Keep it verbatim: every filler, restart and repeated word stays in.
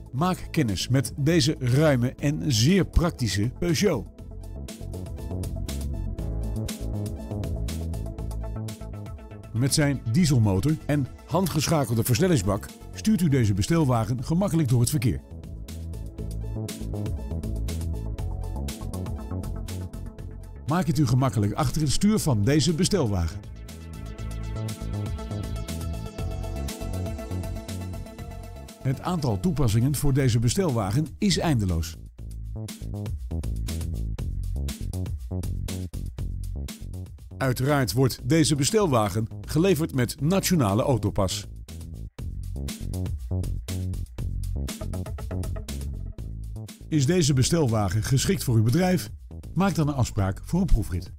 Maak kennis met deze ruime en zeer praktische Peugeot. Met zijn dieselmotor en handgeschakelde versnellingsbak stuurt u deze bestelwagen gemakkelijk door het verkeer. Maak het u gemakkelijk achter het stuur van deze bestelwagen. Het aantal toepassingen voor deze bestelwagen is eindeloos. Uiteraard wordt deze bestelwagen geleverd met Nationale Autopas. Is deze bestelwagen geschikt voor uw bedrijf? Maak dan een afspraak voor een proefrit.